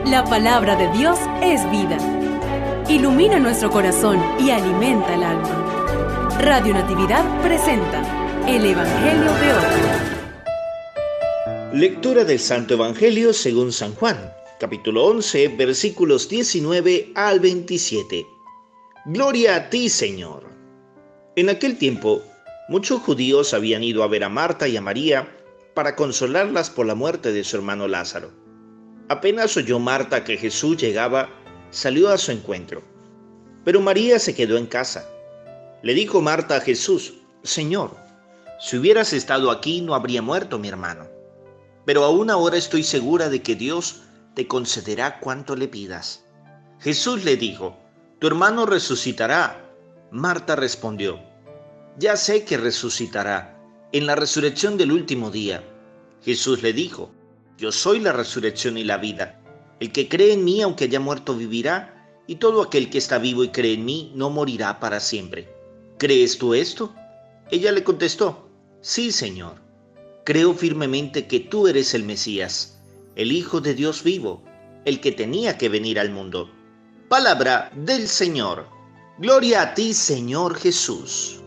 La palabra de Dios es vida. Ilumina nuestro corazón y alimenta el alma. Radio Natividad presenta el Evangelio de hoy. Lectura del Santo Evangelio según San Juan, capítulo 11, versículos 19 al 27. Gloria a ti, Señor. En aquel tiempo, muchos judíos habían ido a ver a Marta y a María para consolarlas por la muerte de su hermano Lázaro. Apenas oyó Marta que Jesús llegaba, salió a su encuentro. Pero María se quedó en casa. Le dijo Marta a Jesús: Señor, si hubieras estado aquí no habría muerto mi hermano. Pero aún ahora estoy segura de que Dios te concederá cuanto le pidas. Jesús le dijo: tu hermano resucitará. Marta respondió: ya sé que resucitará en la resurrección del último día. Jesús le dijo: yo soy la resurrección y la vida. El que cree en mí, aunque haya muerto, vivirá, y todo aquel que está vivo y cree en mí no morirá para siempre. ¿Crees tú esto? Ella le contestó: sí, Señor. Creo firmemente que tú eres el Mesías, el Hijo de Dios vivo, el que tenía que venir al mundo. Palabra del Señor. Gloria a ti, Señor Jesús.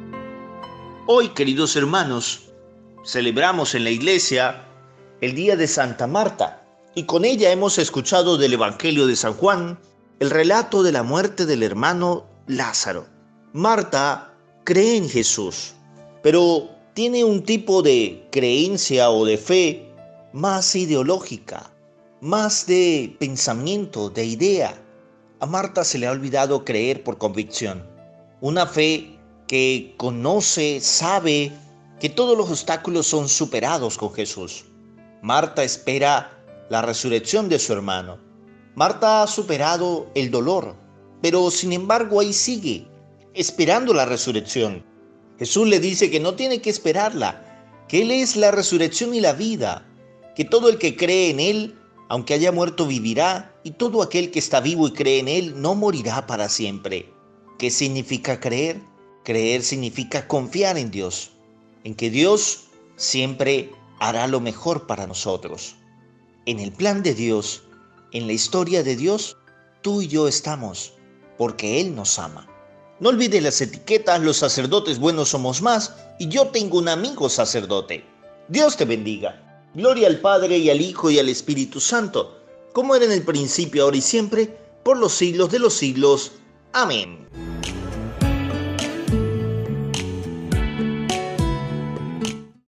Hoy, queridos hermanos, celebramos en la iglesia el día de Santa Marta, y con ella hemos escuchado del Evangelio de San Juan el relato de la muerte del hermano Lázaro. Marta cree en Jesús, pero tiene un tipo de creencia o de fe más ideológica, más de pensamiento, de idea. A Marta se le ha olvidado creer por convicción, una fe que conoce, sabe que todos los obstáculos son superados con Jesús. Marta espera la resurrección de su hermano. Marta ha superado el dolor, pero sin embargo ahí sigue, esperando la resurrección. Jesús le dice que no tiene que esperarla, que Él es la resurrección y la vida, que todo el que cree en Él, aunque haya muerto, vivirá, y todo aquel que está vivo y cree en Él no morirá para siempre. ¿Qué significa creer? Creer significa confiar en Dios, en que Dios siempre hará lo mejor para nosotros. En el plan de Dios, en la historia de Dios, tú y yo estamos, porque Él nos ama. No olvides las etiquetas: los sacerdotes buenos somos más, y yo tengo un amigo sacerdote. Dios te bendiga. Gloria al Padre, y al Hijo, y al Espíritu Santo, como era en el principio, ahora y siempre, por los siglos de los siglos. Amén.